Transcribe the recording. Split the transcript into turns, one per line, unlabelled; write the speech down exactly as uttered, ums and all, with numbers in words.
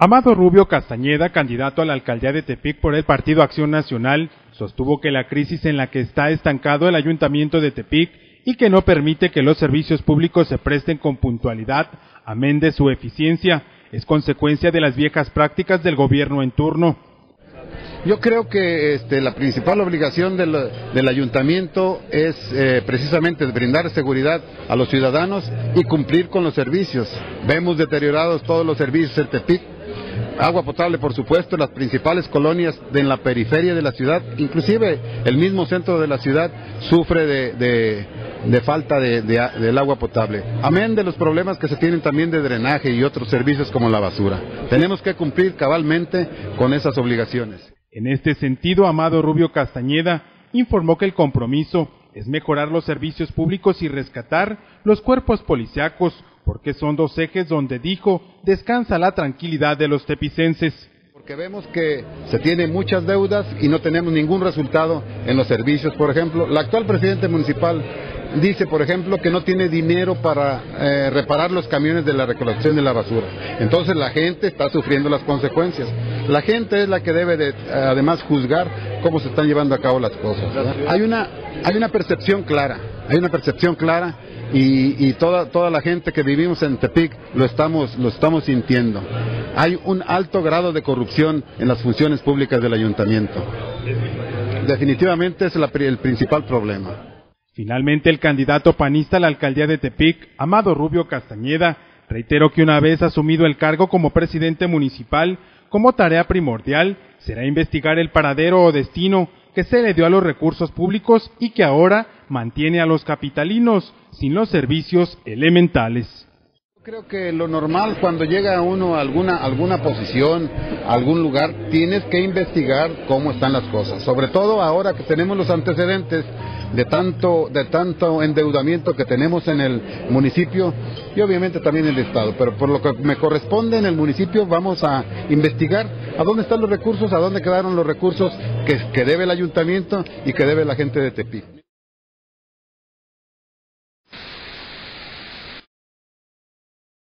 Amado Rubio Castañeda, candidato a la alcaldía de Tepic por el Partido Acción Nacional, sostuvo que la crisis en la que está estancado el ayuntamiento de Tepic y que no permite que los servicios públicos se presten con puntualidad, amén de su eficiencia, es consecuencia de las viejas prácticas del gobierno en turno.
Yo creo que este, la principal obligación del, del ayuntamiento es eh, precisamente brindar seguridad a los ciudadanos y cumplir con los servicios. Vemos deteriorados todos los servicios en Tepic, agua potable por supuesto, las principales colonias de en la periferia de la ciudad, inclusive el mismo centro de la ciudad sufre de, de, de falta de, de, del agua potable, amén de los problemas que se tienen también de drenaje y otros servicios como la basura. Tenemos que cumplir cabalmente con esas obligaciones.
En este sentido, Amado Rubio Castañeda informó que el compromiso es mejorar los servicios públicos y rescatar los cuerpos policíacos, porque son dos ejes donde, dijo, descansa la tranquilidad de los tepicenses.
Porque vemos que se tienen muchas deudas y no tenemos ningún resultado en los servicios. Por ejemplo, la actual presidente municipal dice, por ejemplo, que no tiene dinero para eh, reparar los camiones de la recolección de la basura. Entonces la gente está sufriendo las consecuencias. La gente es la que debe de, además, juzgar cómo se están llevando a cabo las cosas, ¿verdad? Hay una, hay una percepción clara, hay una percepción clara y, y toda, toda la gente que vivimos en Tepic lo estamos, lo estamos sintiendo. Hay un alto grado de corrupción en las funciones públicas del ayuntamiento. Definitivamente es la, el principal problema.
Finalmente, el candidato panista a la alcaldía de Tepic, Amado Rubio Castañeda, reiteró que una vez asumido el cargo como presidente municipal, como tarea primordial será investigar el paradero o destino que se le dio a los recursos públicos y que ahora mantiene a los capitalinos sin los servicios elementales.
Creo que lo normal cuando llega uno a alguna, alguna posición, a algún lugar, tienes que investigar cómo están las cosas, sobre todo ahora que tenemos los antecedentes de tanto, de tanto endeudamiento que tenemos en el municipio y obviamente también en el estado, pero por lo que me corresponde en el municipio vamos a investigar a dónde están los recursos, a dónde quedaron los recursos que, que debe el ayuntamiento y que debe la gente de Tepic.